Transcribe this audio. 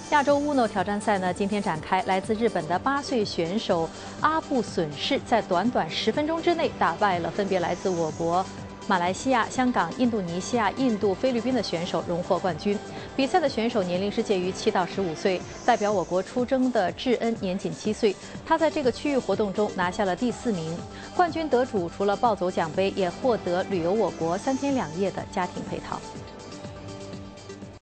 亚洲 UNO 挑战赛呢，今天展开。来自日本的8岁选手阿布隼士，在短短10分钟之内打败了分别来自我国、马来西亚、香港、印度尼西亚、印度、菲律宾的选手，荣获冠军。比赛的选手年龄是介于7到15岁，代表我国出征的智恩年仅7岁。他在这个区域活动中拿下了第4名。冠军得主除了抱走奖杯，也获得旅游我国3天2夜的家庭配套。